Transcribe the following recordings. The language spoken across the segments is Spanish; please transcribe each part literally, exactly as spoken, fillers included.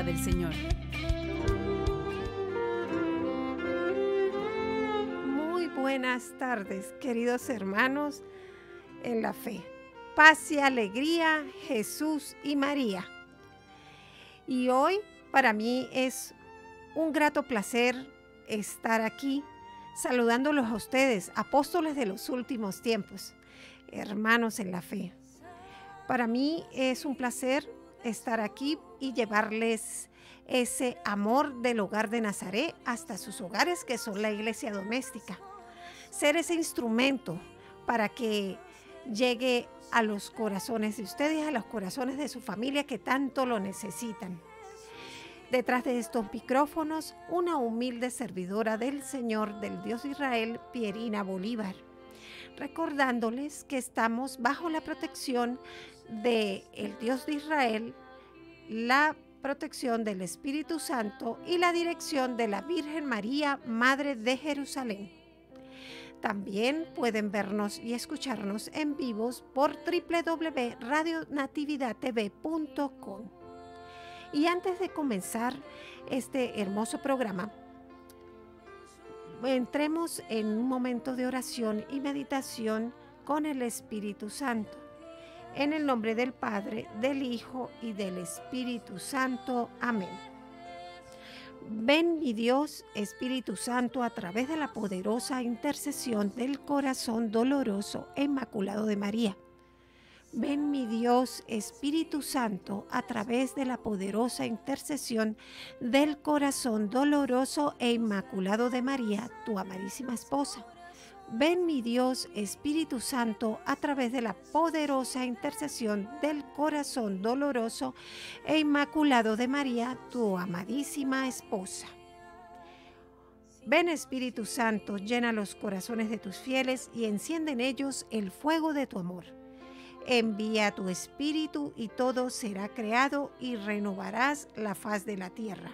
del Señor. Muy buenas tardes, queridos hermanos en la fe. Paz y alegría, Jesús y María. Y hoy para mí es un grato placer estar aquí saludándolos a ustedes, apóstoles de los últimos tiempos, hermanos en la fe. Para mí es un placer estar aquí y llevarles ese amor del hogar de Nazaret hasta sus hogares, que son la iglesia doméstica. Ser ese instrumento para que llegue a los corazones de ustedes, a los corazones de su familia que tanto lo necesitan. Detrás de estos micrófonos, una humilde servidora del Señor, del Dios de Israel, Pierina Bolívar, recordándoles que estamos bajo la protección del Dios de Israel, la protección del Espíritu Santo y la dirección de la Virgen María, Madre de Jerusalén. También pueden vernos y escucharnos en vivos por doble u doble u doble u punto radio natividad t v punto com. Y antes de comenzar este hermoso programa, entremos en un momento de oración y meditación con el Espíritu Santo. En el nombre del Padre, del Hijo y del Espíritu Santo. Amén. Ven, mi Dios, Espíritu Santo, a través de la poderosa intercesión del corazón doloroso e inmaculado de María. Ven, mi Dios, Espíritu Santo, a través de la poderosa intercesión del corazón doloroso e inmaculado de María, tu amadísima esposa. Ven, mi Dios, Espíritu Santo, a través de la poderosa intercesión del corazón doloroso e inmaculado de María, tu amadísima esposa. Ven, Espíritu Santo, llena los corazones de tus fieles y enciende en ellos el fuego de tu amor. Envía tu Espíritu y todo será creado y renovarás la faz de la tierra.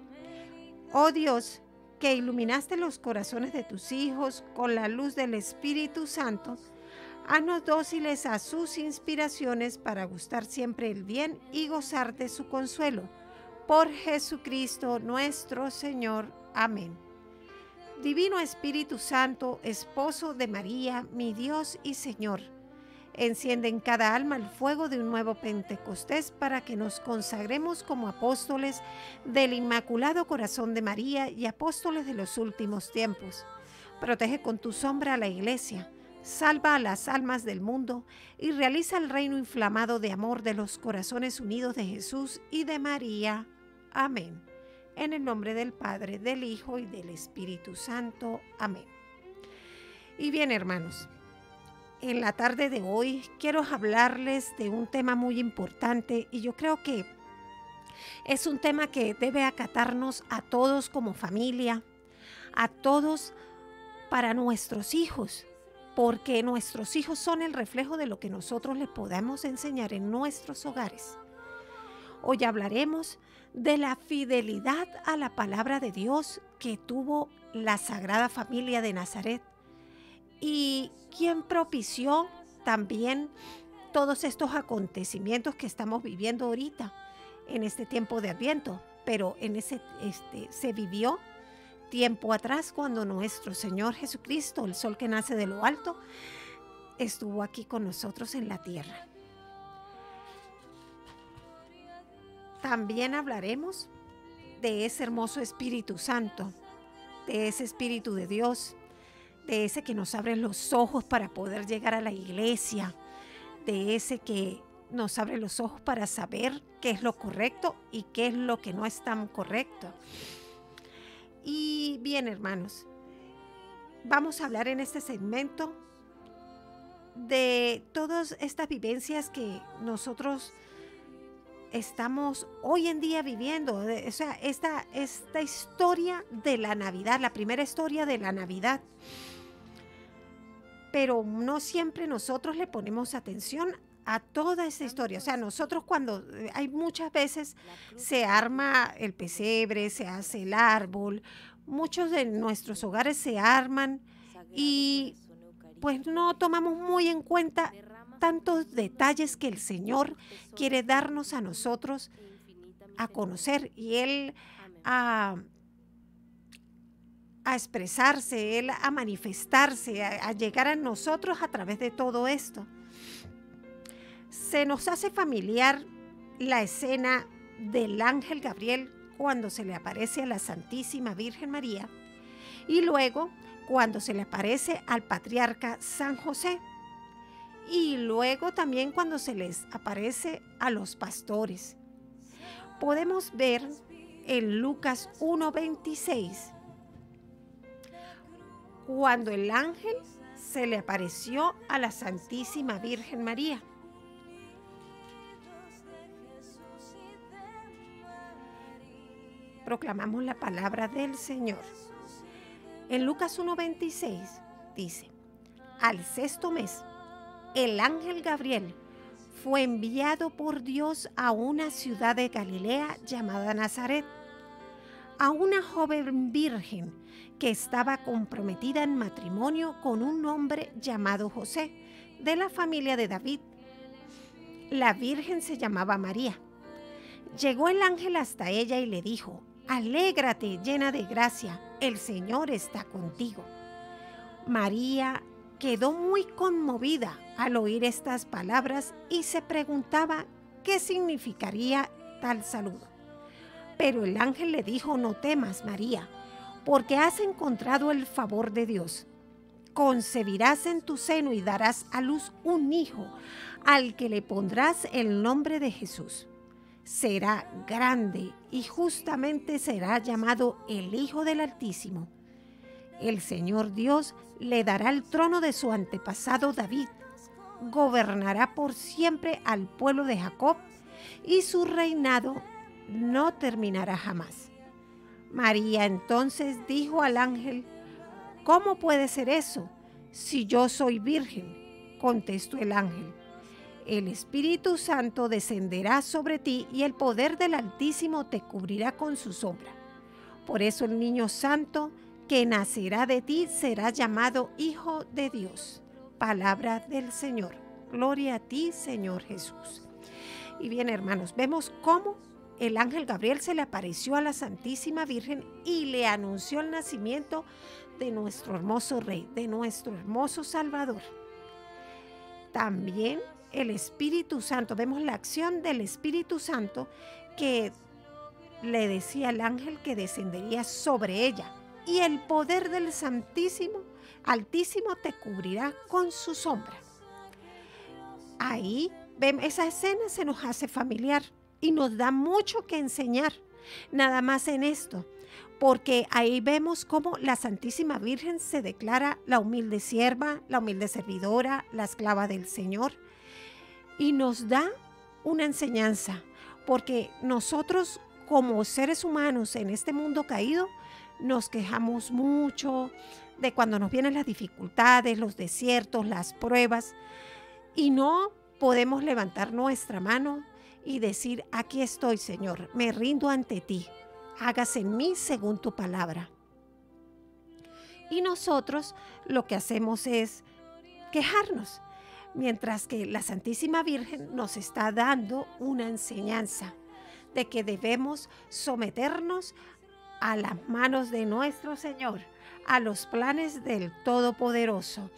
Oh Dios, que iluminaste los corazones de tus hijos con la luz del Espíritu Santo, haznos dóciles a sus inspiraciones para gustar siempre el bien y gozar de su consuelo. Por Jesucristo nuestro Señor. Amén. Divino Espíritu Santo, esposo de María, mi Dios y Señor, enciende en cada alma el fuego de un nuevo Pentecostés para que nos consagremos como apóstoles del Inmaculado Corazón de María y apóstoles de los últimos tiempos. Protege con tu sombra a la Iglesia, salva a las almas del mundo y realiza el reino inflamado de amor de los corazones unidos de Jesús y de María. Amén. En el nombre del Padre, del Hijo y del Espíritu Santo. Amén. Y bien, hermanos, en la tarde de hoy quiero hablarles de un tema muy importante y yo creo que es un tema que debe acatarnos a todos como familia, a todos para nuestros hijos, porque nuestros hijos son el reflejo de lo que nosotros les podamos enseñar en nuestros hogares. Hoy hablaremos de la fidelidad a la palabra de Dios que tuvo la Sagrada Familia de Nazaret. Y quien propició también todos estos acontecimientos que estamos viviendo ahorita en este tiempo de Adviento, pero en ese este se vivió tiempo atrás cuando nuestro Señor Jesucristo, el sol que nace de lo alto, estuvo aquí con nosotros en la tierra. También hablaremos de ese hermoso Espíritu Santo, de ese Espíritu de Dios, de ese que nos abre los ojos para poder llegar a la iglesia, de ese que nos abre los ojos para saber qué es lo correcto y qué es lo que no es tan correcto. Y bien, hermanos, vamos a hablar en este segmento de todas estas vivencias que nosotros estamos hoy en día viviendo, o sea, esta, esta historia de la Navidad, la primera historia de la Navidad. Pero no siempre nosotros le ponemos atención a toda esta historia. O sea, nosotros cuando hay muchas veces se arma el pesebre, se hace el árbol, muchos de nuestros hogares se arman y pues no tomamos muy en cuenta tantos detalles que el Señor quiere darnos a nosotros a conocer y Él a, a expresarse, Él a manifestarse, a, a llegar a nosotros a través de todo esto. Se nos hace familiar la escena del ángel Gabriel cuando se le aparece a la Santísima Virgen María y luego cuando se le aparece al patriarca San José y luego también cuando se les aparece a los pastores. Podemos ver en Lucas uno veintiséis cuando el ángel se le apareció a la Santísima Virgen María. Proclamamos la palabra del Señor. En Lucas uno veintiséis dice: al sexto mes, el ángel Gabriel fue enviado por Dios a una ciudad de Galilea llamada Nazaret, a una joven virgen que estaba comprometida en matrimonio con un hombre llamado José, de la familia de David. La virgen se llamaba María. Llegó el ángel hasta ella y le dijo: alégrate, llena de gracia, el Señor está contigo. María quedó muy conmovida al oír estas palabras y se preguntaba qué significaría tal saludo. Pero el ángel le dijo: no temas, María, porque has encontrado el favor de Dios. Concebirás en tu seno y darás a luz un hijo, al que le pondrás el nombre de Jesús. Será grande y justamente será llamado el Hijo del Altísimo. El Señor Dios le dará el trono de su antepasado David. Gobernará por siempre al pueblo de Jacob y su reinado no terminará jamás. María entonces dijo al ángel: ¿cómo puede ser eso si yo soy virgen? Contestó el ángel: el Espíritu Santo descenderá sobre ti y el poder del Altísimo te cubrirá con su sombra. Por eso el niño santo que nacerá de ti será llamado Hijo de Dios. Palabra del Señor. Gloria a ti, Señor Jesús. Y bien, hermanos, vemos cómo el ángel Gabriel se le apareció a la Santísima Virgen y le anunció el nacimiento de nuestro hermoso Rey, de nuestro hermoso Salvador. También el Espíritu Santo, vemos la acción del Espíritu Santo que le decía al ángel que descendería sobre ella y el poder del Santísimo, Altísimo te cubrirá con su sombra. Ahí vemos, esa escena se nos hace familiar y nos da mucho que enseñar, nada más en esto, porque ahí vemos cómo la Santísima Virgen se declara la humilde sierva, la humilde servidora, la esclava del Señor. Y nos da una enseñanza, porque nosotros como seres humanos en este mundo caído nos quejamos mucho de cuando nos vienen las dificultades, los desiertos, las pruebas, y no podemos levantar nuestra mano y decir: aquí estoy, Señor, me rindo ante ti, hágase en mí según tu palabra. Y nosotros lo que hacemos es quejarnos, mientras que la Santísima Virgen nos está dando una enseñanza de que debemos someternos a las manos de nuestro Señor, a los planes del Todopoderoso.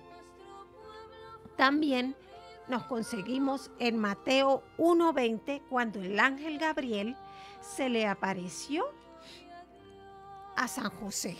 También nos conseguimos en Mateo uno veinte, cuando el ángel Gabriel se le apareció a San José.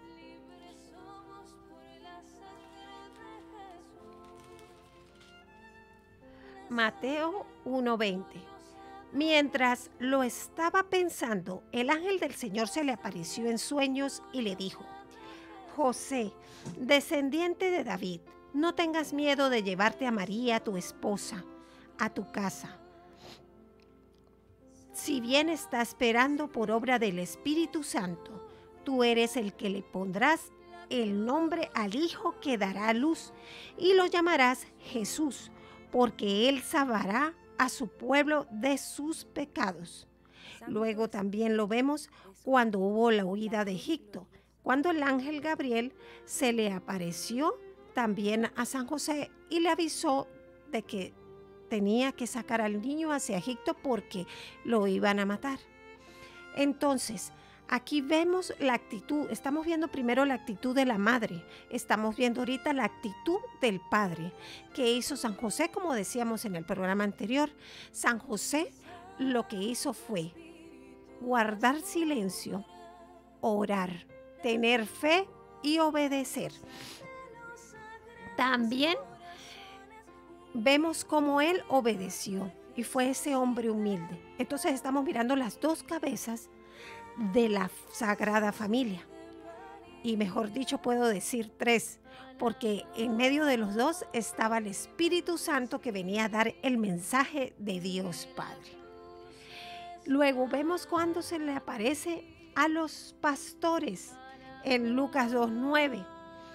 Mateo uno veinte. Mientras lo estaba pensando, el ángel del Señor se le apareció en sueños y le dijo: José, descendiente de David, no tengas miedo de llevarte a María, tu esposa, a tu casa. Si bien está esperando por obra del Espíritu Santo, tú eres el que le pondrás el nombre al hijo que dará a luz y lo llamarás Jesús, porque él salvará a su pueblo de sus pecados. Luego también lo vemos cuando hubo la huida de Egipto, cuando el ángel Gabriel se le apareció también a San José y le avisó de que tenía que sacar al niño hacia Egipto porque lo iban a matar. Entonces, aquí vemos la actitud, estamos viendo primero la actitud de la madre, estamos viendo ahorita la actitud del padre que hizo San José, como decíamos en el programa anterior. San José lo que hizo fue guardar silencio, orar, tener fe y obedecer. También vemos cómo él obedeció y fue ese hombre humilde. Entonces estamos mirando las dos cabezas de la Sagrada Familia. Y mejor dicho, puedo decir tres, porque en medio de los dos estaba el Espíritu Santo que venía a dar el mensaje de Dios Padre. Luego vemos cuando se le aparece a los pastores en Lucas dos nueve.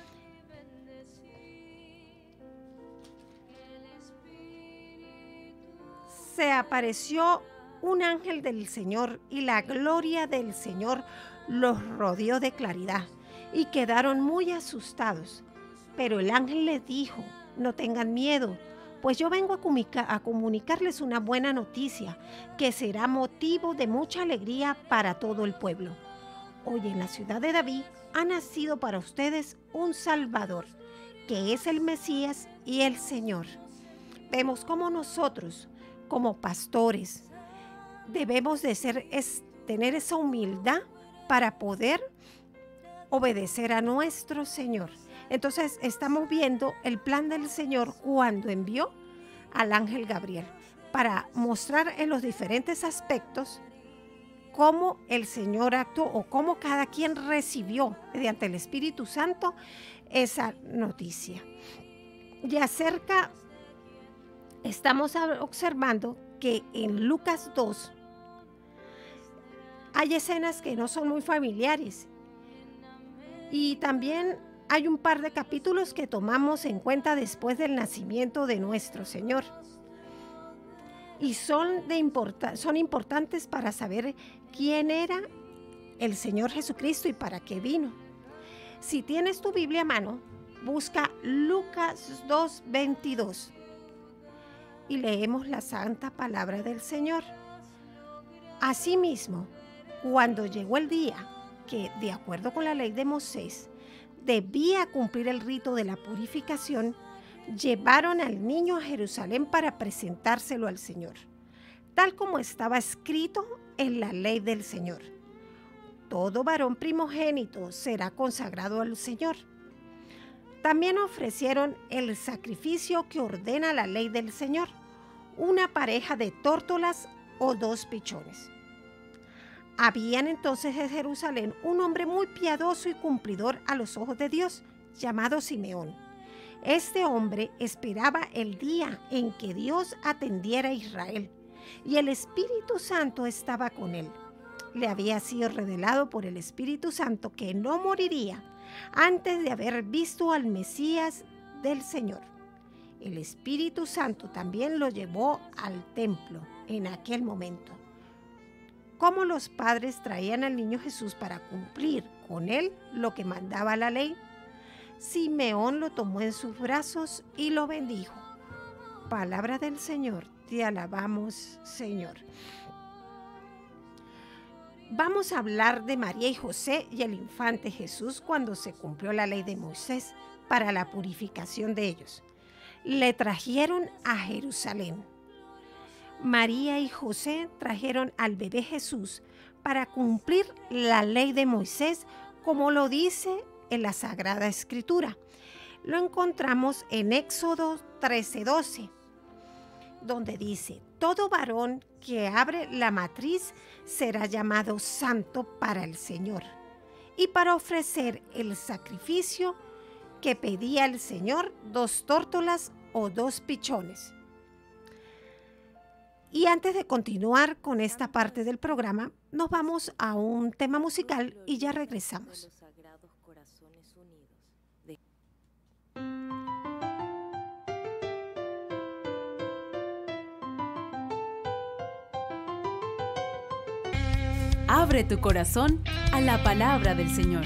Se apareció un ángel del Señor y la gloria del Señor los rodeó de claridad y quedaron muy asustados. Pero el ángel les dijo: no tengan miedo, pues yo vengo a, comunica- a comunicarles una buena noticia que será motivo de mucha alegría para todo el pueblo. Hoy en la ciudad de David ha nacido para ustedes un Salvador, que es el Mesías y el Señor. Vemos cómo nosotros, como pastores, debemos de ser, es, tener esa humildad para poder obedecer a nuestro Señor. Entonces estamos viendo el plan del Señor cuando envió al ángel Gabriel para mostrar en los diferentes aspectos cómo el Señor actuó o cómo cada quien recibió mediante el Espíritu Santo esa noticia. Y acerca, estamos observando que en Lucas dos hay escenas que no son muy familiares y también hay un par de capítulos que tomamos en cuenta después del nacimiento de nuestro Señor y son, de importa- son importantes para saber quién era el Señor Jesucristo y para qué vino. Si tienes tu Biblia a mano, busca Lucas dos veintidós y leemos la santa palabra del Señor. Asimismo, cuando llegó el día que, de acuerdo con la ley de Moisés, debía cumplir el rito de la purificación, llevaron al niño a Jerusalén para presentárselo al Señor, tal como estaba escrito en la ley del Señor. Todo varón primogénito será consagrado al Señor. También ofrecieron el sacrificio que ordena la ley del Señor, una pareja de tórtolas o dos pichones. Habían entonces en Jerusalén un hombre muy piadoso y cumplidor a los ojos de Dios, llamado Simeón. Este hombre esperaba el día en que Dios atendiera a Israel, y el Espíritu Santo estaba con él. Le había sido revelado por el Espíritu Santo que no moriría antes de haber visto al Mesías del Señor. El Espíritu Santo también lo llevó al templo en aquel momento. Como los padres traían al niño Jesús para cumplir con él lo que mandaba la ley, Simeón lo tomó en sus brazos y lo bendijo. Palabra del Señor, te alabamos, Señor. Vamos a hablar de María y José y el infante Jesús cuando se cumplió la ley de Moisés para la purificación de ellos. Le trajeron a Jerusalén. María y José trajeron al bebé Jesús para cumplir la ley de Moisés, como lo dice en la Sagrada Escritura. Lo encontramos en Éxodo trece doce, donde dice: todo varón que abre la matriz será llamado santo para el Señor, y para ofrecer el sacrificio que pedía el Señor, dos tórtolas o dos pichones. Y antes de continuar con esta parte del programa, nos vamos a un tema musical y ya regresamos. Abre tu corazón a la palabra del Señor.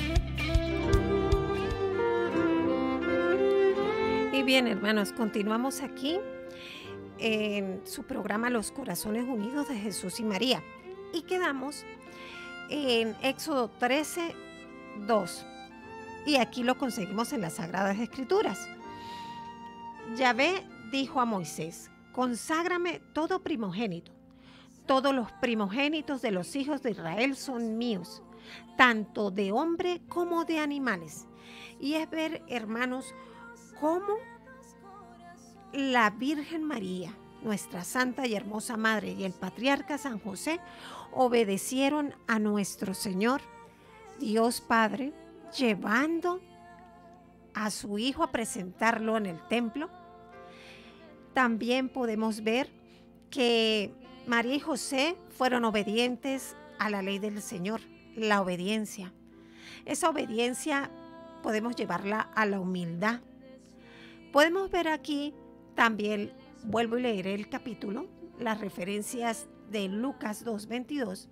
Y bien, hermanos, continuamos aquí en su programa Los Corazones Unidos de Jesús y María. Y quedamos en Éxodo trece, dos. Y aquí lo conseguimos en las Sagradas Escrituras. Yahvé dijo a Moisés: conságrame todo primogénito. Todos los primogénitos de los hijos de Israel son míos, tanto de hombre como de animales. Y es ver, hermanos, cómo la Virgen María, nuestra santa y hermosa madre, y el patriarca San José obedecieron a nuestro Señor Dios Padre, llevando a su hijo a presentarlo en el templo. También podemos ver que María y José fueron obedientes a la ley del Señor, la obediencia. Esa obediencia podemos llevarla a la humildad. Podemos ver aquí también, vuelvo y leeré el capítulo, las referencias de Lucas dos, veintidós.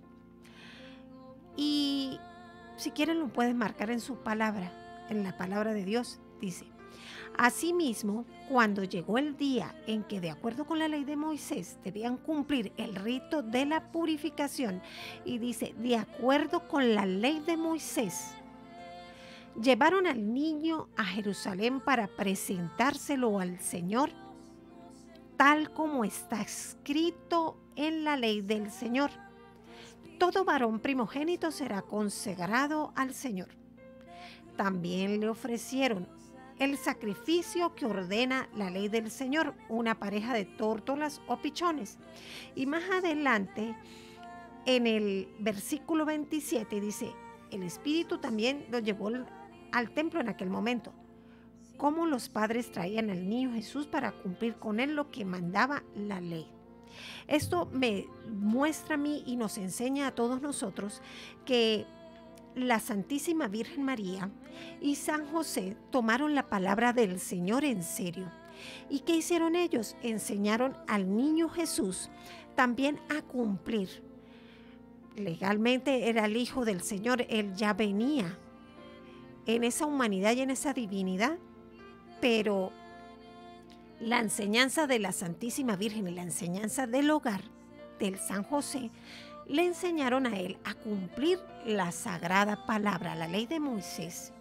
Y si quieren lo pueden marcar en su palabra, en la palabra de Dios. Dice: asimismo, cuando llegó el día en que, de acuerdo con la ley de Moisés, debían cumplir el rito de la purificación, y dice, de acuerdo con la ley de Moisés, llevaron al niño a Jerusalén para presentárselo al Señor, tal como está escrito en la ley del Señor. Todo varón primogénito será consagrado al Señor. También le ofrecieron el sacrificio que ordena la ley del Señor, una pareja de tórtolas o pichones. Y más adelante, en el versículo veintisiete, dice, el Espíritu también lo llevó al templo en aquel momento, como los padres traían al niño Jesús para cumplir con él lo que mandaba la ley. Esto me muestra a mí y nos enseña a todos nosotros que la Santísima Virgen María y San José tomaron la palabra del Señor en serio. ¿Y qué hicieron ellos? Enseñaron al niño Jesús también a cumplir. Legalmente era el Hijo del Señor, él ya venía en esa humanidad y en esa divinidad, pero la enseñanza de la Santísima Virgen y la enseñanza del hogar del San José le enseñaron a él a cumplir la sagrada palabra, la ley de Moisés.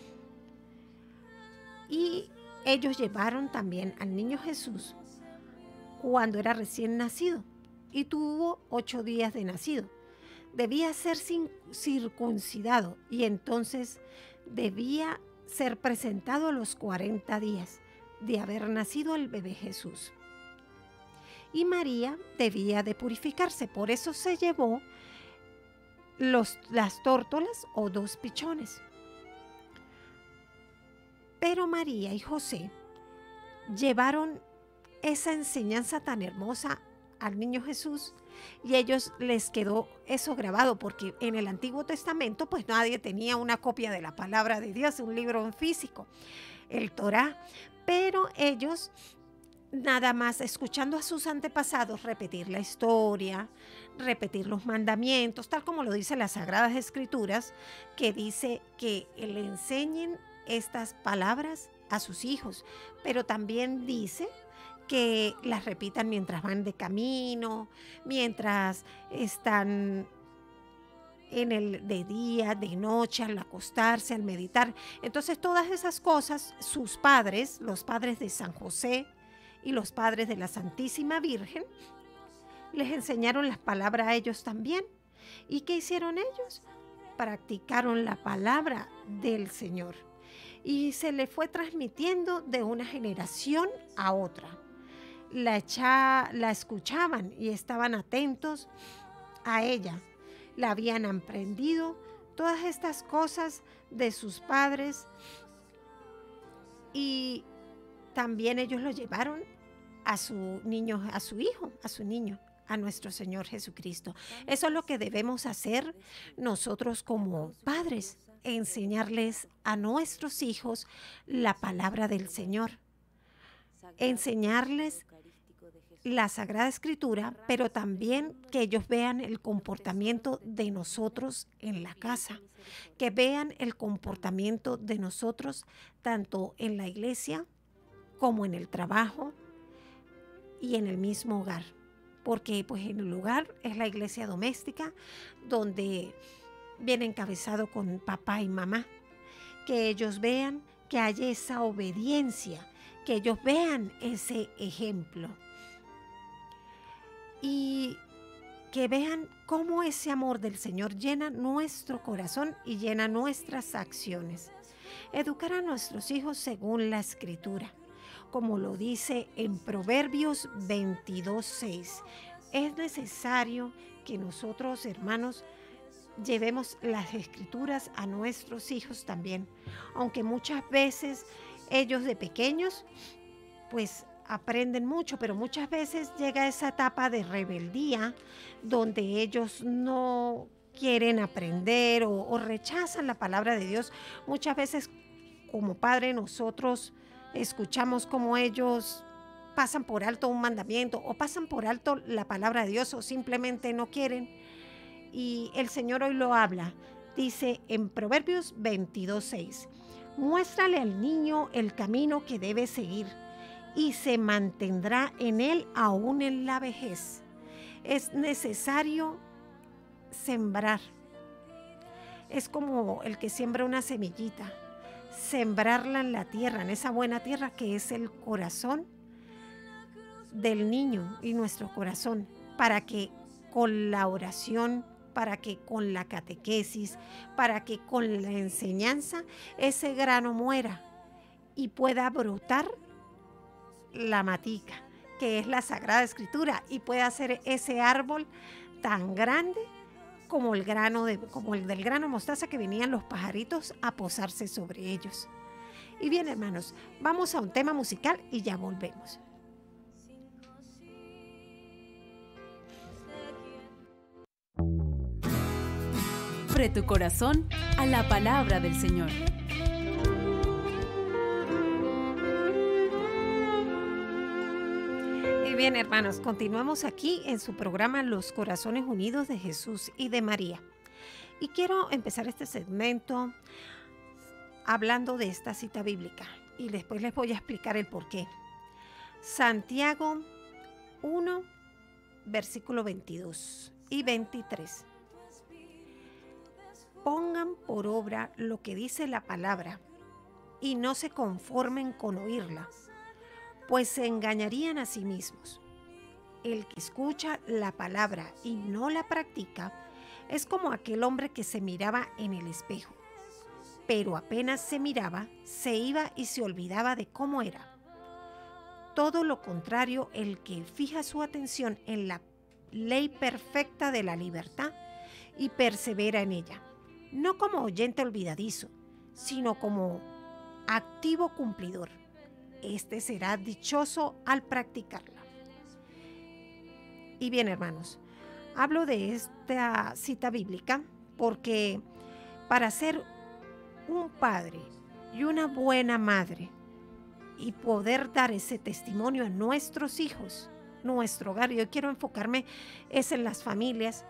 Y ellos llevaron también al niño Jesús cuando era recién nacido y tuvo ocho días de nacido. Debía ser circuncidado y entonces debía ser presentado a los cuarenta días de haber nacido el bebé Jesús. Y María debía de purificarse, por eso se llevó los, las tórtolas o dos pichones. Pero María y José llevaron esa enseñanza tan hermosa al niño Jesús y a ellos les quedó eso grabado, porque en el Antiguo Testamento pues nadie tenía una copia de la palabra de Dios, un libro en físico, el Torá, pero ellos nada más escuchando a sus antepasados repetir la historia, repetir los mandamientos, tal como lo dice las Sagradas Escrituras, que dice que le enseñen estas palabras a sus hijos, pero también dice que las repitan mientras van de camino, mientras están en el de día, de noche, al acostarse, al meditar. Entonces todas esas cosas, sus padres, los padres de San José y los padres de la Santísima Virgen, les enseñaron las palabras a ellos también. ¿Y qué hicieron ellos? Practicaron la palabra del Señor y se le fue transmitiendo de una generación a otra. La, echa, la escuchaban y estaban atentos a ella. La habían aprendido todas estas cosas de sus padres y también ellos lo llevaron a su niño, a su hijo, a su niño, a nuestro Señor Jesucristo. Eso es lo que debemos hacer nosotros como padres, enseñarles a nuestros hijos la palabra del Señor, enseñarles la Sagrada Escritura, pero también que ellos vean el comportamiento de nosotros en la casa, que vean el comportamiento de nosotros tanto en la iglesia como en el trabajo, y en el mismo hogar. Porque pues en el hogar es la iglesia doméstica donde viene encabezado con papá y mamá. Que ellos vean que hay esa obediencia, que ellos vean ese ejemplo. Y que vean cómo ese amor del Señor llena nuestro corazón y llena nuestras acciones. Educar a nuestros hijos según la Escritura, como lo dice en Proverbios veintidós seis. Es necesario que nosotros, hermanos, llevemos las Escrituras a nuestros hijos también, aunque muchas veces ellos de pequeños, pues aprenden mucho, pero muchas veces llega esa etapa de rebeldía donde ellos no quieren aprender o, o rechazan la palabra de Dios. Muchas veces como padre nosotros escuchamos como ellos pasan por alto un mandamiento o pasan por alto la palabra de Dios o simplemente no quieren. Y el Señor hoy lo habla, dice en Proverbios veintidós seis, muéstrale al niño el camino que debe seguir y se mantendrá en él aún en la vejez. Es necesario sembrar. Es como el que siembra una semillita, sembrarla en la tierra, en esa buena tierra que es el corazón del niño y nuestro corazón, para que con la oración, para que con la catequesis, para que con la enseñanza ese grano muera y pueda brotar la matica, que es la Sagrada Escritura, y pueda hacer ese árbol tan grande como el grano de, como el del grano de mostaza que venían los pajaritos a posarse sobre ellos. Y bien, hermanos, vamos a un tema musical y ya volvemos. Abre tu corazón a la palabra del Señor. Y bien, hermanos, continuamos aquí en su programa Los Corazones Unidos de Jesús y de María. Y quiero empezar este segmento hablando de esta cita bíblica y después les voy a explicar el porqué. Santiago uno, versículo veintidós y veintitrés. Pongan por obra lo que dice la palabra y no se conformen con oírla, pues se engañarían a sí mismos. El que escucha la palabra y no la practica es como aquel hombre que se miraba en el espejo, pero apenas se miraba, se iba y se olvidaba de cómo era. Todo lo contrario, el que fija su atención en la ley perfecta de la libertad y persevera en ella, no como oyente olvidadizo, sino como activo cumplidor. Este será dichoso al practicarla. Y bien, hermanos, hablo de esta cita bíblica porque para ser un padre y una buena madre y poder dar ese testimonio a nuestros hijos, nuestro hogar, yo quiero enfocarme es en las familias,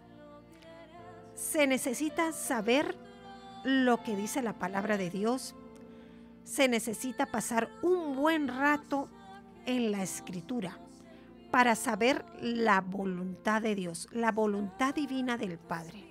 se necesita saber lo que dice la palabra de Dios. Se necesita pasar un buen rato en la Escritura para saber la voluntad de Dios, la voluntad divina del Padre.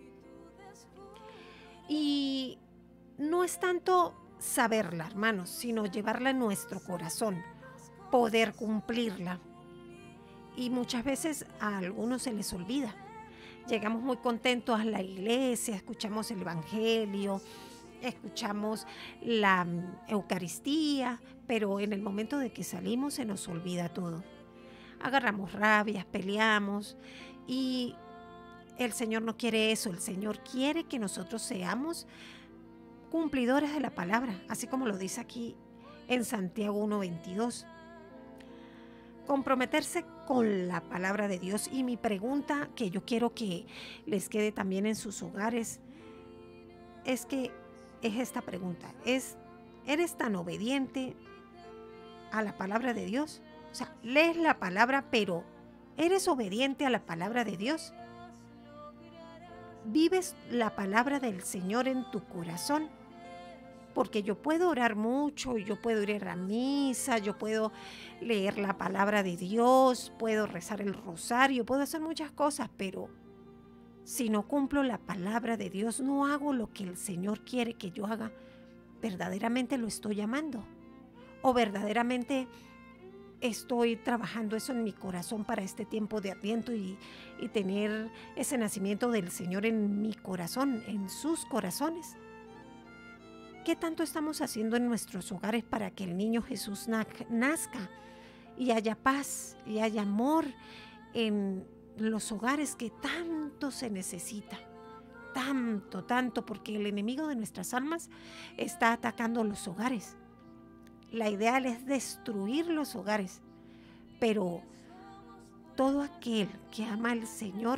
Y no es tanto saberla, hermanos, sino llevarla en nuestro corazón, poder cumplirla. Y muchas veces a algunos se les olvida. Llegamos muy contentos a la iglesia, escuchamos el Evangelio, escuchamos la Eucaristía, pero en el momento de que salimos se nos olvida todo. Agarramos rabias, peleamos y el Señor no quiere eso. El Señor quiere que nosotros seamos cumplidores de la palabra, así como lo dice aquí en Santiago uno veintidós. Comprometerse con la palabra de Dios. Y mi pregunta que yo quiero que les quede también en sus hogares es que es esta pregunta, es, ¿eres tan obediente a la palabra de Dios? O sea, lees la palabra, pero ¿eres obediente a la palabra de Dios? ¿Vives la palabra del Señor en tu corazón? porque yo puedo orar mucho, yo puedo ir a misa, yo puedo leer la palabra de Dios, puedo rezar el rosario, puedo hacer muchas cosas, pero si no cumplo la palabra de Dios, no hago lo que el Señor quiere que yo haga, verdaderamente lo estoy amando o verdaderamente estoy trabajando eso en mi corazón para este tiempo de Adviento y, y tener ese nacimiento del Señor en mi corazón, en sus corazones. ¿Qué tanto estamos haciendo en nuestros hogares para que el niño Jesús nazca y haya paz y haya amor en los hogares que tanto se necesita? Tanto, tanto, porque el enemigo de nuestras almas está atacando los hogares. La idea es destruir los hogares, pero todo aquel que ama al Señor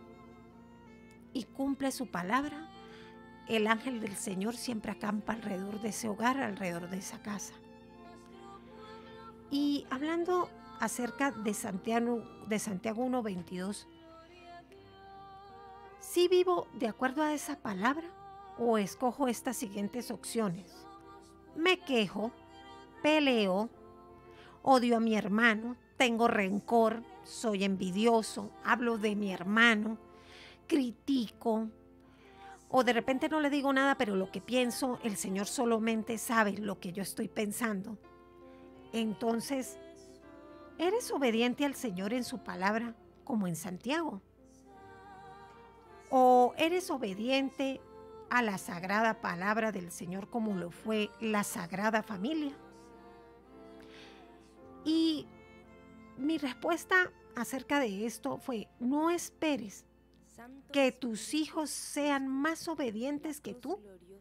y cumple su palabra, el ángel del Señor siempre acampa alrededor de ese hogar, alrededor de esa casa. Y hablando acerca de Santiago, de Santiago uno veintidós, ¿sí vivo de acuerdo a esa palabra o escojo estas siguientes opciones? Me quejo, peleo, odio a mi hermano, tengo rencor, soy envidioso, hablo de mi hermano, critico, o de repente no le digo nada, pero lo que pienso, el Señor solamente sabe lo que yo estoy pensando. Entonces, ¿eres obediente al Señor en su palabra como en Santiago? ¿O eres obediente a la sagrada palabra del Señor como lo fue la Sagrada Familia? Y mi respuesta acerca de esto fue: no esperes que tus hijos sean más obedientes que tú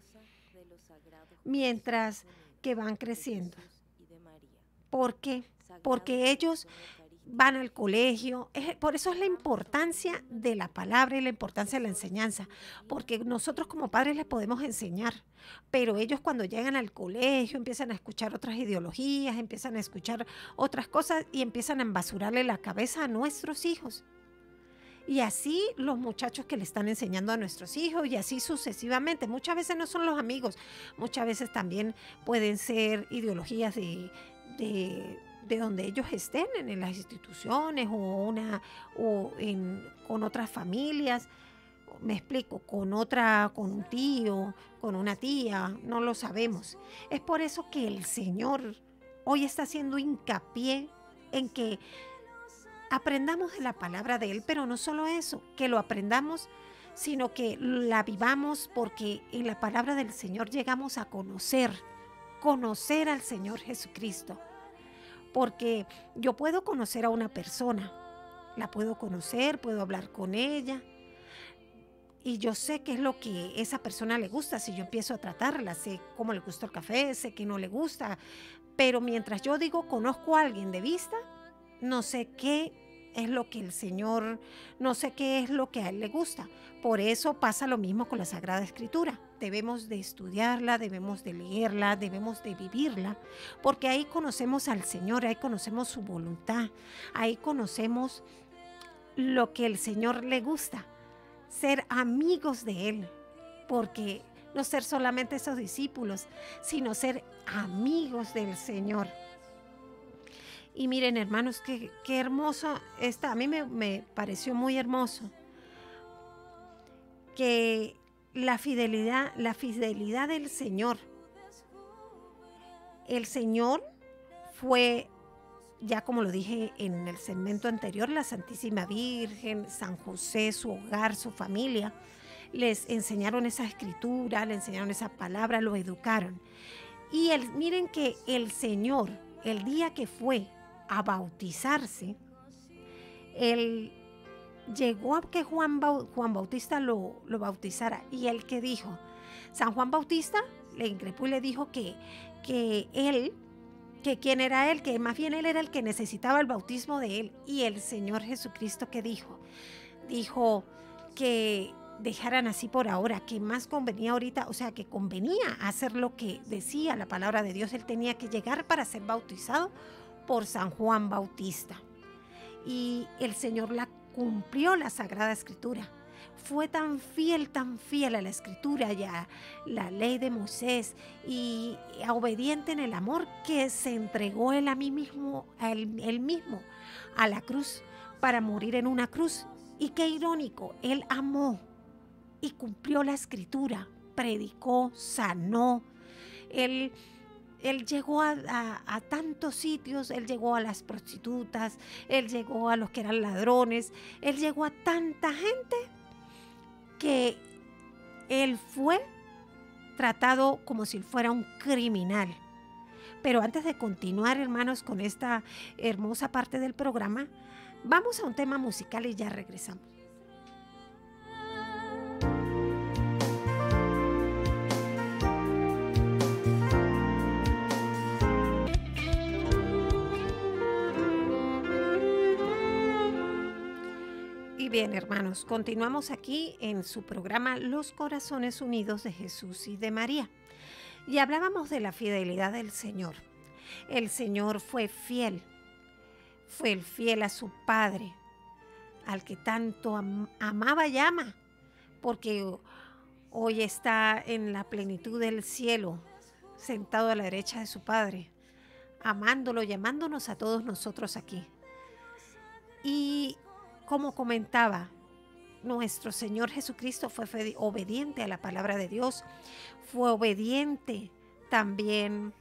mientras que van creciendo. ¿Por qué? Porque ellos van al colegio. Por eso es la importancia de la palabra y la importancia de la enseñanza, porque nosotros como padres les podemos enseñar, pero ellos cuando llegan al colegio empiezan a escuchar otras ideologías, empiezan a escuchar otras cosas y empiezan a embasurarle la cabeza a nuestros hijos. Y así los muchachos que le están enseñando a nuestros hijos y así sucesivamente. Muchas veces no son los amigos, muchas veces también pueden ser ideologías de, de, de donde ellos estén, en las instituciones o, una, o en, con otras familias. Me explico, con otra, con un tío, con una tía, no lo sabemos. Es por eso que el Señor hoy está haciendo hincapié en que aprendamos de la palabra de Él, pero no solo eso, que lo aprendamos, sino que la vivamos, porque en la palabra del Señor llegamos a conocer, conocer al Señor Jesucristo. Porque yo puedo conocer a una persona, la puedo conocer, puedo hablar con ella, y yo sé qué es lo que esa persona le gusta. Si yo empiezo a tratarla, sé cómo le gusta el café, sé que no le gusta, pero mientras yo digo conozco a alguien de vista, no sé qué es lo que el Señor, no sé qué es lo que a Él le gusta. Por eso pasa lo mismo con la Sagrada Escritura. Debemos de estudiarla, debemos de leerla, debemos de vivirla, porque ahí conocemos al Señor, ahí conocemos su voluntad, ahí conocemos lo que el Señor le gusta, ser amigos de Él, porque no ser solamente esos discípulos, sino ser amigos del Señor. Y miren, hermanos, qué, qué hermoso esta, a mí me, me pareció muy hermoso que la fidelidad, la fidelidad del Señor. El Señor fue, ya como lo dije en el segmento anterior, la Santísima Virgen, San José, su hogar, su familia, les enseñaron esa escritura, le enseñaron esa palabra, lo educaron. Y el, miren que el Señor, el día que fue a bautizarse, él llegó a que Juan, Juan Bautista lo, lo bautizara, y él que dijo, San Juan Bautista le increpó y le dijo que, que él, que quién era él, que más bien él era el que necesitaba el bautismo de él. Y el Señor Jesucristo que dijo, dijo que dejaran así por ahora, que más convenía ahorita, o sea, que convenía hacer lo que decía la palabra de Dios. Él tenía que llegar para ser bautizado por San Juan Bautista. Y el Señor la cumplió, la Sagrada Escritura. fue tan fiel, tan fiel a la Escritura y a la ley de Moisés y obediente en el amor que se entregó él a mí mismo, a él, él mismo a la cruz para morir en una cruz. Y qué irónico, él amó y cumplió la Escritura, predicó, sanó, él... Él llegó a, a, a tantos sitios, él llegó a las prostitutas, él llegó a los que eran ladrones, él llegó a tanta gente que él fue tratado como si fuera un criminal. Pero antes de continuar, hermanos, con esta hermosa parte del programa, vamos a un tema musical y ya regresamos. Bien, hermanos, continuamos aquí en su programa Los Corazones Unidos de Jesús y de María. Y hablábamos de la fidelidad del Señor. El Señor fue fiel, fue el fiel a su Padre, al que tanto am- amaba y ama, porque hoy está en la plenitud del cielo, sentado a la derecha de su Padre, amándolo y amándonos a todos nosotros aquí. Y como comentaba, nuestro Señor Jesucristo fue obediente a la palabra de Dios, fue obediente también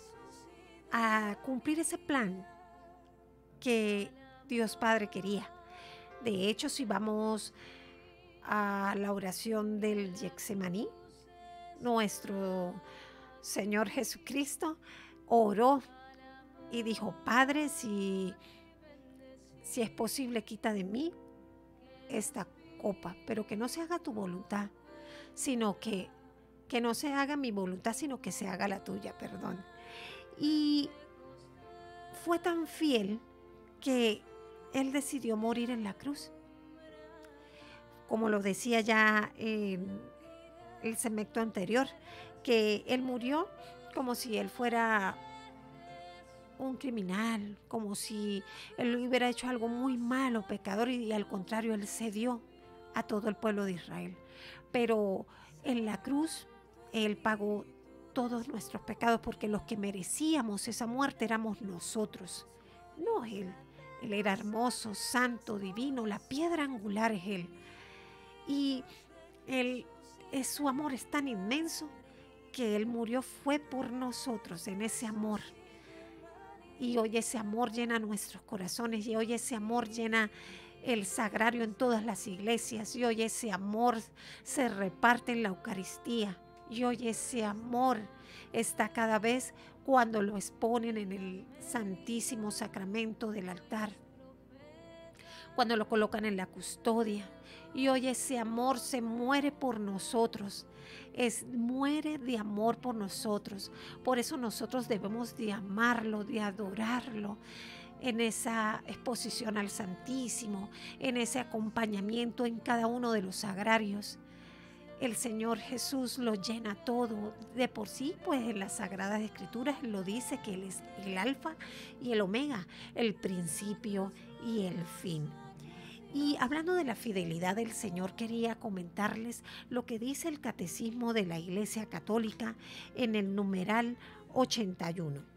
a cumplir ese plan que Dios Padre quería. De hecho, si vamos a la oración del Getsemaní, nuestro Señor Jesucristo oró y dijo: Padre, si... Si es posible, quita de mí esta copa, pero que no se haga tu voluntad, sino que, que no se haga mi voluntad, sino que se haga la tuya, perdón. Y fue tan fiel que él decidió morir en la cruz. Como lo decía ya en el segmento anterior, que él murió como si él fuera un criminal, como si él hubiera hecho algo muy malo, pecador, y, y al contrario, él cedió a todo el pueblo de Israel. Pero en la cruz, él pagó todos nuestros pecados, porque los que merecíamos esa muerte éramos nosotros, no él. Él era hermoso, santo, divino, la piedra angular es él. Y él, es, su amor es tan inmenso que él murió fue por nosotros, en ese amor. Y hoy ese amor llena nuestros corazones, y hoy ese amor llena el sagrario en todas las iglesias, y hoy ese amor se reparte en la Eucaristía, y hoy ese amor está cada vez cuando lo exponen en el Santísimo Sacramento del altar, cuando lo colocan en la custodia, y hoy ese amor se muere por nosotros. Es, muere de amor por nosotros. Por eso nosotros debemos de amarlo, de adorarlo en esa exposición al Santísimo, en ese acompañamiento en cada uno de los sagrarios. El Señor Jesús lo llena todo. De por sí, pues en las Sagradas Escrituras lo dice que Él es el Alfa y el Omega, el principio y el fin. Y hablando de la fidelidad del Señor, quería comentarles lo que dice el Catecismo de la Iglesia Católica en el numeral ochenta y uno.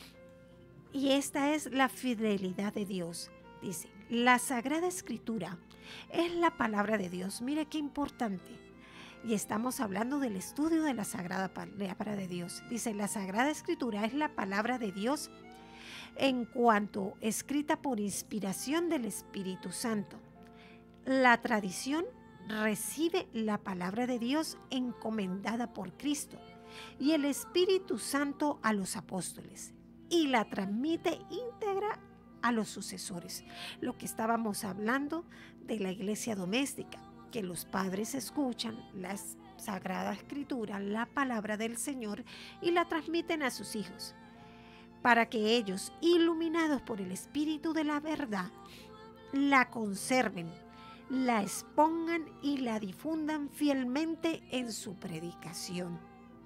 Y esta es la fidelidad de Dios. Dice: la Sagrada Escritura es la palabra de Dios. Mire qué importante. Y estamos hablando del estudio de la Sagrada Palabra de Dios. Dice: la Sagrada Escritura es la palabra de Dios en cuanto escrita por inspiración del Espíritu Santo. La tradición recibe la palabra de Dios encomendada por Cristo y el Espíritu Santo a los apóstoles, y la transmite íntegra a los sucesores. Lo que estábamos hablando de la iglesia doméstica, que los padres escuchan la Sagrada Escritura, la palabra del Señor, y la transmiten a sus hijos, para que ellos, iluminados por el Espíritu de la verdad, la conserven, la expongan y la difundan fielmente en su predicación.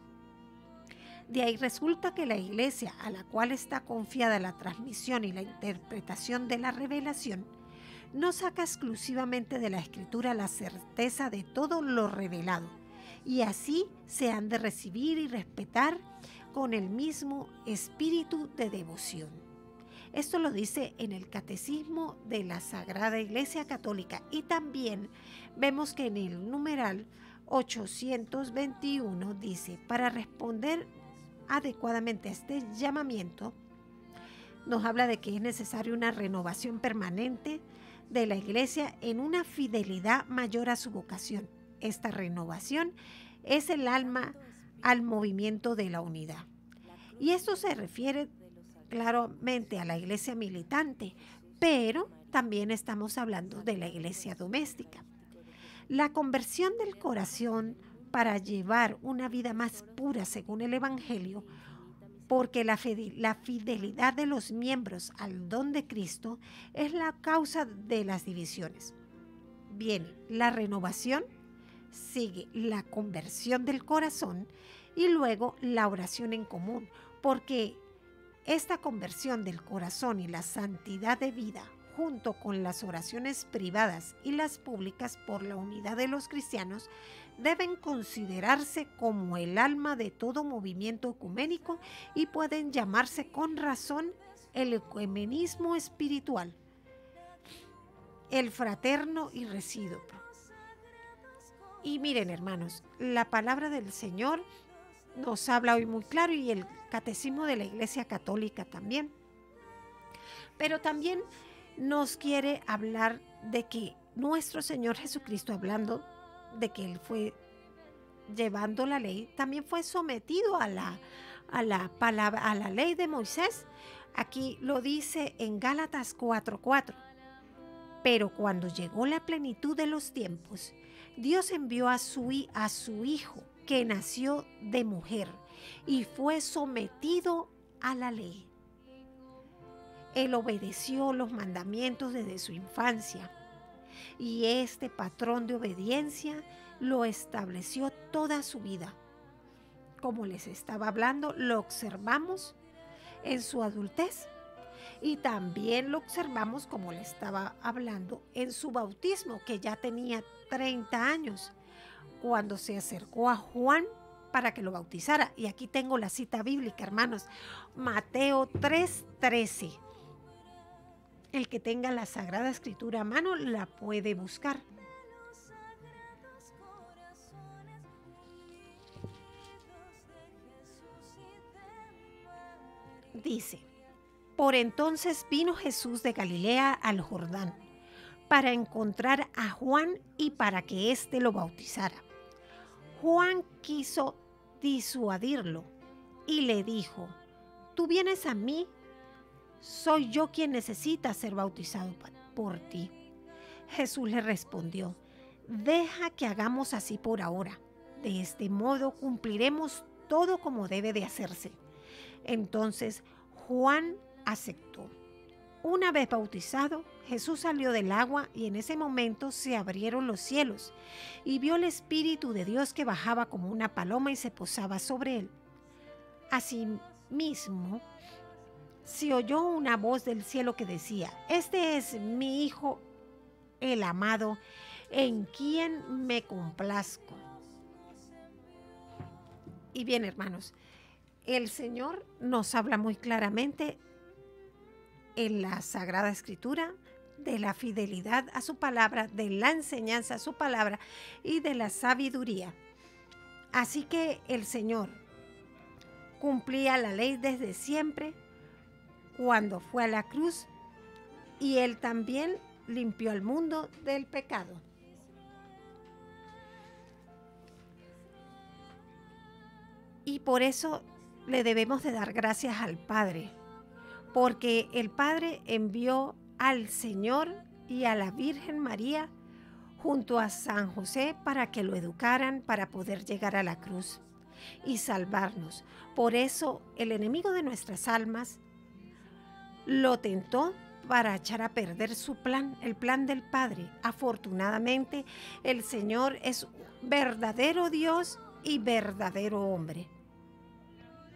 De ahí resulta que la iglesia, a la cual está confiada la transmisión y la interpretación de la revelación, no saca exclusivamente de la Escritura la certeza de todo lo revelado, y así se han de recibir y respetar con el mismo espíritu de devoción. Esto lo dice en el Catecismo de la Sagrada Iglesia Católica, y también vemos que en el numeral ochocientos veintiuno dice: para responder adecuadamente a este llamamiento, nos habla de que es necesaria una renovación permanente de la Iglesia en una fidelidad mayor a su vocación. Esta renovación es el alma al movimiento de la unidad. Y esto se refiere claramente a la Iglesia militante, pero también estamos hablando de la Iglesia doméstica. La conversión del corazón para llevar una vida más pura según el Evangelio, porque la fidelidad de los miembros al don de Cristo es la causa de las divisiones. Viene la renovación, sigue la conversión del corazón y luego la oración en común, porque esta conversión del corazón y la santidad de vida, junto con las oraciones privadas y las públicas por la unidad de los cristianos, deben considerarse como el alma de todo movimiento ecuménico y pueden llamarse con razón el ecumenismo espiritual, el fraterno y recíproco. Y miren, hermanos, la palabra del Señor nos habla hoy muy claro, y el Catecismo de la Iglesia Católica también. Pero también nos quiere hablar de que nuestro Señor Jesucristo, hablando de que Él fue llevando la ley, también fue sometido a la, a la, palabra, a la ley de Moisés. Aquí lo dice en Gálatas cuatro cuatro. Pero cuando llegó la plenitud de los tiempos, Dios envió a su, a su Hijo, que nació de mujer y fue sometido a la ley. Él obedeció los mandamientos desde su infancia, y este patrón de obediencia lo estableció toda su vida. Como les estaba hablando, lo observamos en su adultez, y también lo observamos, como le estaba hablando, en su bautismo, que ya tenía treinta años, cuando se acercó a Juan para que lo bautizara. Y aquí tengo la cita bíblica, hermanos, Mateo tres trece. El que tenga la Sagrada Escritura a mano la puede buscar. Dice: por entonces vino Jesús de Galilea al Jordán para encontrar a Juan y para que éste lo bautizara. Juan quiso disuadirlo y le dijo: tú vienes a mí, soy yo quien necesita ser bautizado por ti. Jesús le respondió: deja que hagamos así por ahora. De este modo cumpliremos todo como debe de hacerse. Entonces Juan aceptó. Una vez bautizado, Jesús salió del agua, y en ese momento se abrieron los cielos y vio el Espíritu de Dios que bajaba como una paloma y se posaba sobre él. Asimismo, se oyó una voz del cielo que decía: este es mi Hijo, el amado, en quien me complazco. Y bien, hermanos, el Señor nos habla muy claramente en la Sagrada Escritura de la fidelidad a su palabra, de la enseñanza a su palabra y de la sabiduría. Así que el Señor cumplía la ley desde siempre cuando fue a la cruz, y Él también limpió al mundo del pecado. Y por eso le debemos de dar gracias al Padre, porque el Padre envió al Señor y a la Virgen María junto a San José para que lo educaran para poder llegar a la cruz y salvarnos. Por eso el enemigo de nuestras almas lo tentó para echar a perder su plan, el plan del Padre. Afortunadamente, el Señor es verdadero Dios y verdadero hombre.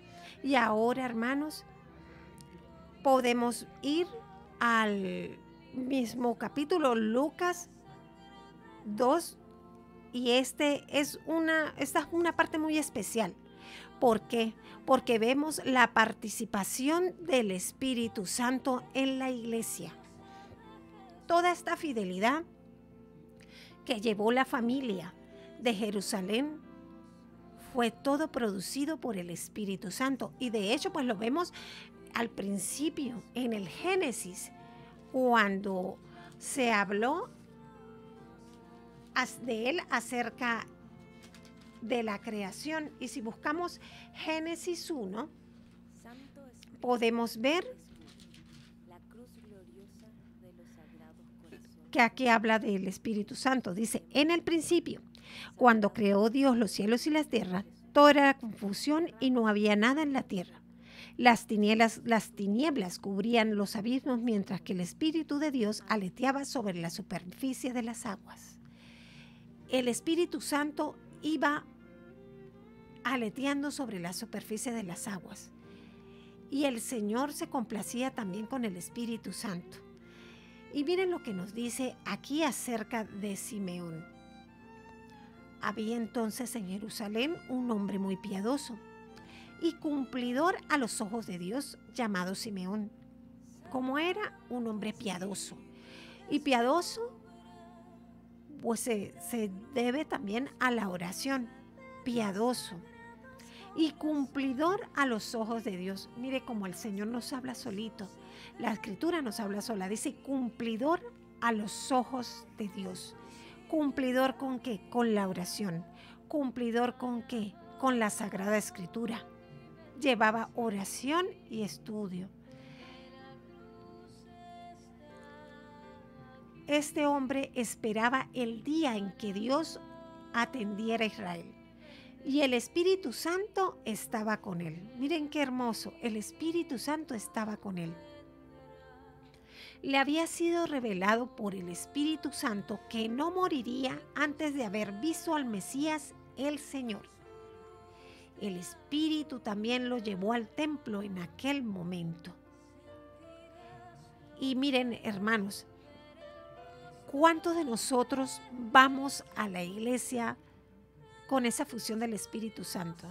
Y ahora, hermanos, podemos ir al mismo capítulo, Lucas dos, y este es una, esta es una parte muy especial. ¿Por qué? Porque vemos la participación del Espíritu Santo en la iglesia. Toda esta fidelidad que llevó la familia de Jerusalén fue todo producido por el Espíritu Santo. Y de hecho, pues lo vemos al principio, en el Génesis, cuando se habló de él acerca de la creación. Y si buscamos Génesis uno, podemos ver que aquí habla del Espíritu Santo. Dice, en el principio, cuando creó Dios los cielos y la tierra, todo era confusión y no había nada en la tierra. Las tinieblas, las tinieblas cubrían los abismos, mientras que el Espíritu de Dios aleteaba sobre la superficie de las aguas. El Espíritu Santo iba aleteando sobre la superficie de las aguas. Y el Señor se complacía también con el Espíritu Santo. Y miren lo que nos dice aquí acerca de Simeón. Había entonces en Jerusalén un hombre muy piadoso y cumplidor a los ojos de Dios, llamado Simeón. Como era un hombre piadoso. Y piadoso, pues se, se debe también a la oración. Piadoso y cumplidor a los ojos de Dios. Mire cómo el Señor nos habla solito. La Escritura nos habla sola. Dice cumplidor a los ojos de Dios. ¿Cumplidor con qué? Con la oración. ¿Cumplidor con qué? Con la Sagrada Escritura. Llevaba oración y estudio. Este hombre esperaba el día en que Dios atendiera a Israel. Y el Espíritu Santo estaba con él. Miren qué hermoso, el Espíritu Santo estaba con él. Le había sido revelado por el Espíritu Santo que no moriría antes de haber visto al Mesías, el Señor. El Espíritu también lo llevó al templo en aquel momento. Y miren, hermanos, ¿cuántos de nosotros vamos a la iglesia con esa fusión del Espíritu Santo?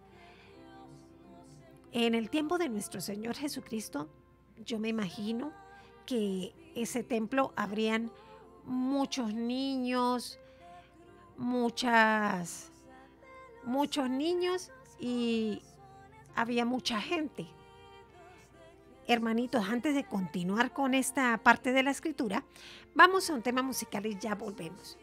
En el tiempo de nuestro Señor Jesucristo, yo me imagino que ese templo habrían muchos niños, muchas, muchos niños y había mucha gente. Hermanitos, antes de continuar con esta parte de la escritura, vamos a un tema musical y ya volvemos.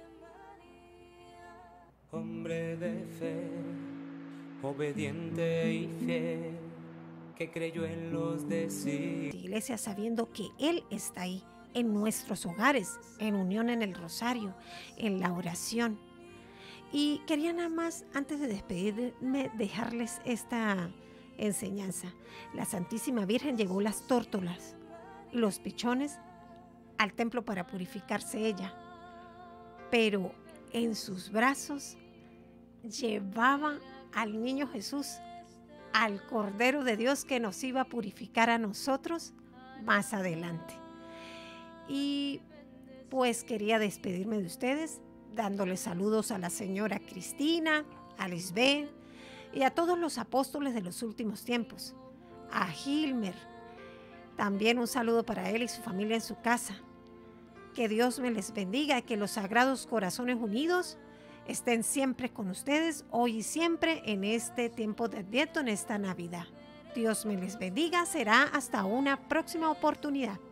Hombre de fe, obediente y fiel, que creyó en los designios. Iglesia, sabiendo que Él está ahí, en nuestros hogares, en unión en el rosario, en la oración. Y quería nada más, antes de despedirme, dejarles esta enseñanza. La Santísima Virgen llevó las tórtolas, los pichones, al templo para purificarse ella. Pero en sus brazos llevaba al niño Jesús, al Cordero de Dios que nos iba a purificar a nosotros más adelante. Y pues quería despedirme de ustedes, dándoles saludos a la señora Cristina, a Lisbeth y a todos los apóstoles de los últimos tiempos, a Gilmer. También un saludo para él y su familia en su casa. Que Dios me les bendiga y que los Sagrados Corazones Unidos estén siempre con ustedes, hoy y siempre, en este tiempo de Adviento, en esta Navidad. Dios me les bendiga. Será hasta una próxima oportunidad.